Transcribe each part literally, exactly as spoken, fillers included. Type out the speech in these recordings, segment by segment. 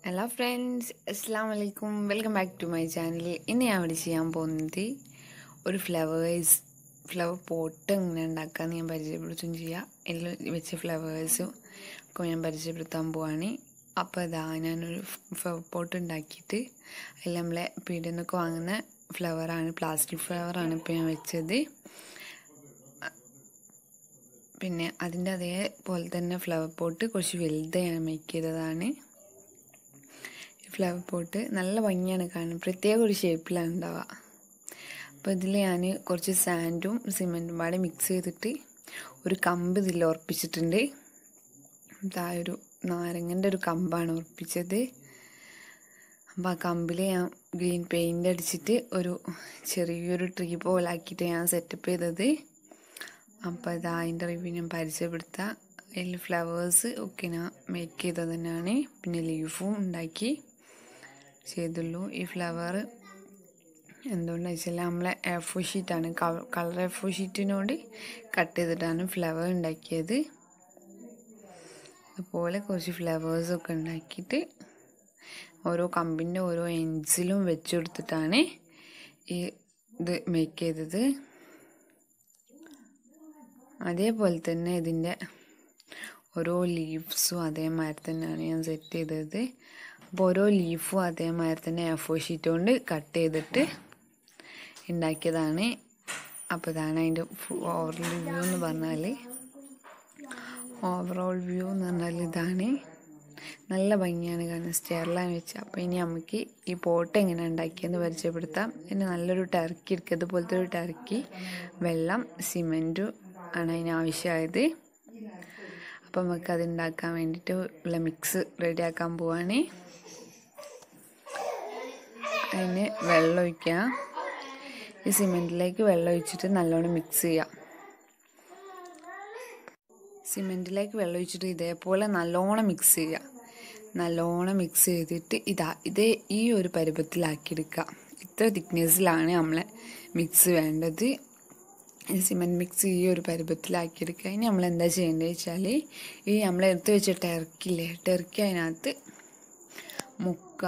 Hello friends, അസ്സാം വലൈക്കും. Welcome back to my channel. ഇന്ന് ഞാൻ ഇവിടെ ചെയ്യാൻ പോകുന്നത് ഒരു ഫ്ലവേഴ്സ് ഫ്ലവർ പോട്ട് എങ്ങനെ ഉണ്ടാക്കാമെന്ന് ഞാൻ പരിചയപ്പെടുത്തുകയും ചെയ്യാം. എല്ലാം വെച്ച ഫ്ലവേഴ്സും ഒക്കെ ഞാൻ പരിചയപ്പെടുത്താൻ പോവാണ്. അപ്പോൾ അതാ ഞാനൊരു ഫ്ലവർ പോട്ട് ഉണ്ടാക്കിയിട്ട് അതിൽ നമ്മളെ പീടികയിൽ നിന്നൊക്കെ വാങ്ങുന്ന ഫ്ലവറാണ്, പ്ലാസ്റ്റിക് ഫ്ലവറാണ് ഇപ്പോൾ ഞാൻ വെച്ചത്. പിന്നെ അതിൻ്റെ അതേപോലെ തന്നെ ഫ്ലവർ പോട്ട് കുറച്ച് വലുത് ഞാൻ മേക്ക് ചെയ്തതാണ്. ഫ്ലവർ പോട്ട് നല്ല ഭംഗിയാണ് കാണാൻ, പ്രത്യേക ഒരു ഷേപ്പിലാണ് ഉണ്ടാവുക. അപ്പോൾ ഇതിൽ ഞാൻ കുറച്ച് സാൻഡും സിമെൻറ്റും പാടെ മിക്സ് ചെയ്തിട്ട് ഒരു കമ്പ് ഇതിൽ ഉറപ്പിച്ചിട്ടുണ്ട്. ആ ഒരു നാരങ്ങൻ്റെ ഒരു കമ്പാണ് ഉറപ്പിച്ചത്. അപ്പോൾ ആ കമ്പിൽ ഞാൻ ഗ്രീൻ പെയിൻ്റ് അടിച്ചിട്ട് ഒരു ചെറിയൊരു ട്രീ പോലാക്കിയിട്ട് ഞാൻ സെറ്റപ്പ് ചെയ്തത്. അപ്പോൾ അത് അതിൻ്റെ റിവ്യൂ ഞാൻ പരിചയപ്പെടുത്താം. അതിൽ ഫ്ലവേഴ്സ് ഒക്കെ ഞാൻ മേക്ക് ചെയ്തത് തന്നെയാണ്, പിന്നെ ലീഫും ഉണ്ടാക്കി ചെയ്തുള്ളൂ. ഈ ഫ്ലവർ എന്തുകൊണ്ടാണെന്ന് വെച്ചാൽ നമ്മളെ എ ഫോർ ഷീറ്റാണ്, കളർ എ ഫോർ ഷീറ്റിനോട് കട്ട് ചെയ്തിട്ടാണ് ഫ്ലവർ ഉണ്ടാക്കിയത്. അതുപോലെ കുറച്ച് ഫ്ലവേഴ്സൊക്കെ ഉണ്ടാക്കിയിട്ട് ഓരോ കമ്പിൻ്റെ ഓരോ എൻഡ്സിലും വെച്ച് കൊടുത്തിട്ടാണ് ഈ ഇത് മേക്ക് ചെയ്തത്. അതേപോലെ തന്നെ ഇതിൻ്റെ ഓരോ ലീവ്സും അതേമാതിരി തന്നെയാണ് ഞാൻ സെറ്റ് ചെയ്തത്. അപ്പോൾ ഓരോ ലീഫും അതേമാതിരി തന്നെ എ ഫോർ ഷീറ്റ് കൊണ്ട് കട്ട് ചെയ്തിട്ട് ഉണ്ടാക്കിയതാണ്. അപ്പോൾ ഇതാണ് അതിൻ്റെ ഓവറോൾ വ്യൂ എന്ന് പറഞ്ഞാൽ ഓവറോൾ വ്യൂ എന്ന് പറഞ്ഞാൽ ഇതാണ്. നല്ല ഭംഗിയാണ് കാണാൻ സ്റ്റെയറിലാണ് വെച്ച്. അപ്പോൾ ഇനി നമുക്ക് ഈ പോട്ട് എങ്ങനെ ഉണ്ടാക്കിയെന്ന് പരിചയപ്പെടുത്താം. പിന്നെ നല്ലൊരു ടർക്കി എടുക്കുക, അതുപോലത്തെ ഒരു ടർക്കി, വെള്ളം, സിമെൻറ്റും ആണ് അതിനാവശ്യമായത്. അപ്പം നമുക്ക് അത് ഉണ്ടാക്കാൻ വേണ്ടിയിട്ട് ഉള്ള മിക്സ് റെഡിയാക്കാൻ പോവാണ്. അതിന് വെള്ളം ഒഴിക്കുക. ഈ സിമെൻറ്റിലേക്ക് വെള്ളം ഒഴിച്ചിട്ട് നല്ലോണം മിക്സ് ചെയ്യുക. സിമെൻറ്റിലേക്ക് വെള്ളം ഒഴിച്ചിട്ട് ഇതേപോലെ നല്ലോണം മിക്സ് ചെയ്യുക. നല്ലോണം മിക്സ് ചെയ്തിട്ട് ഇതാ ഇതേ ഈ ഒരു പരുവത്തിലാക്കിയെടുക്കുക. ഇത്ര തിക്നെസ്സിലാണ് നമ്മളെ മിക്സ് വേണ്ടത്. സിമെൻറ്റ് മിക്സ് ഈ ഒരു പരുവത്തിലാക്കിയെടുക്കുക. ഇനി നമ്മൾ എന്താ ചെയ്യേണ്ടത് വെച്ചാൽ ഈ നമ്മൾ എടുത്ത് വെച്ച ടെർക്കില്ലേ, ടെർക്കി അതിനകത്ത് മുക്കുക.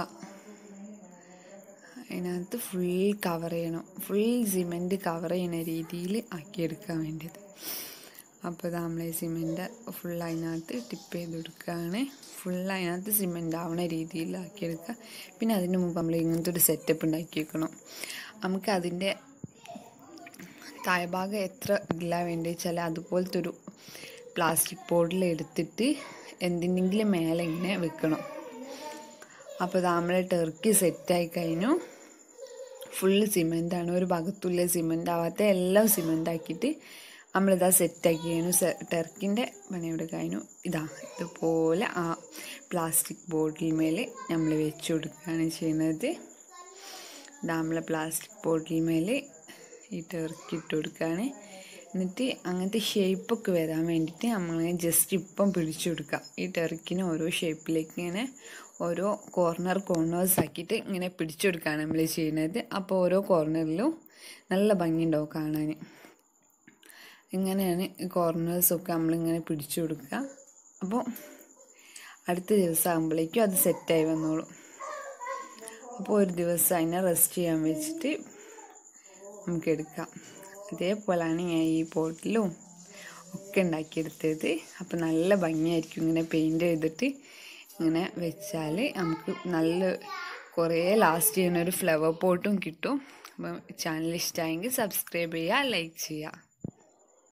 അതിനകത്ത് ഫുൾ കവർ ചെയ്യണം, ഫുൾ സിമെൻറ്റ് കവർ ചെയ്യുന്ന രീതിയിൽ ആക്കിയെടുക്കാൻ വേണ്ടിയത്. അപ്പോൾ ഇത് നമ്മളെ സിമെൻറ്റ് ഫുൾ അതിനകത്ത് ടിപ്പ് ചെയ്ത് കൊടുക്കുകയാണ്. ഫുൾ അതിനകത്ത് സിമെൻറ്റ് ആവുന്ന രീതിയിൽ ആക്കിയെടുക്കുക. പിന്നെ അതിന് മുമ്പ് നമ്മൾ ഇങ്ങനത്തെ ഒരു സെറ്റപ്പ് ഉണ്ടാക്കി വെക്കണം. നമുക്ക് അതിൻ്റെ താഴ്ഭാഗം എത്ര ഇല്ല വേണ്ടി വെച്ചാൽ അതുപോലത്തെ ഒരു പ്ലാസ്റ്റിക് ബോട്ടിൽ എടുത്തിട്ട് എന്തിനെങ്കിലും മേലെ ഇങ്ങനെ വെക്കണം. അപ്പോൾ നമ്മളെ ടെർക്കി സെറ്റായി കഴിഞ്ഞു. ഫുള്ള് സിമെൻറ്റാണ്, ഒരു ഭാഗത്തുള്ള സിമെൻ്റ് ആവാത്ത എല്ലാം സിമെൻ്റ് ആക്കിയിട്ട് നമ്മളിതാ സെറ്റാക്കി കഴിഞ്ഞു. ടെർക്കിൻ്റെ പണിയോട് കഴിഞ്ഞു. ഇതാ ഇതുപോലെ ആ പ്ലാസ്റ്റിക് ബോട്ടിൽ മേലെ നമ്മൾ വെച്ച് കൊടുക്കുകയാണ് ചെയ്യുന്നത്. ഇതാ നമ്മളെ പ്ലാസ്റ്റിക് ബോട്ടിൽ മേലെ ഈ ടെർക്കി ഇട്ട് കൊടുക്കുകയാണ്. എന്നിട്ട് അങ്ങനത്തെ ഷേപ്പൊക്കെ വരാൻ വേണ്ടിയിട്ട് നമ്മൾ ജസ്റ്റ് ഇപ്പം പിടിച്ചു കൊടുക്കുക. ഈ ടെർക്കിന് ഓരോ ഷേപ്പിലേക്ക് ഇങ്ങനെ ഓരോ കോർണർ കോർണേഴ്സ് ആക്കിയിട്ട് ഇങ്ങനെ പിടിച്ചു കൊടുക്കുകയാണ് നമ്മൾ ചെയ്യുന്നത്. അപ്പോൾ ഓരോ കോർണറിലും നല്ല ഭംഗിയുണ്ടാവും കാണാൻ. ഇങ്ങനെയാണ് ഈ കോർണേഴ്സൊക്കെ നമ്മളിങ്ങനെ പിടിച്ചു കൊടുക്കുക. അപ്പോൾ അടുത്ത ദിവസം ആകുമ്പോഴേക്കും അത് സെറ്റായി വന്നോളും. അപ്പോൾ ഒരു ദിവസം അതിനെ റെസ്റ്റ് ചെയ്യാൻ വെച്ചിട്ട് നമുക്ക് എടുക്കാം. അതേപോലെയാണ് ഞാൻ ഈ പോട്ടിലും ഒക്കെ ഉണ്ടാക്കിയെടുത്തത്. അപ്പോൾ നല്ല ഭംഗിയായിരിക്കും ഇങ്ങനെ പെയിൻറ് ചെയ്തിട്ട് ഇങ്ങനെ വെച്ചാൽ നമുക്ക് നല്ല കുറേ ലാസ്റ്റ് ചെയ്യുന്ന ഒരു ഫ്ലവർ പോട്ടും കിട്ടും. അപ്പം ചാനൽ ഇഷ്ടമായെങ്കിൽ സബ്സ്ക്രൈബ് ചെയ്യുക, ലൈക്ക് ചെയ്യുക.